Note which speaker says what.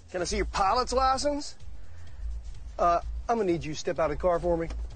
Speaker 1: Can I see your pilot's license? I'm gonna need you to step out of the car for me.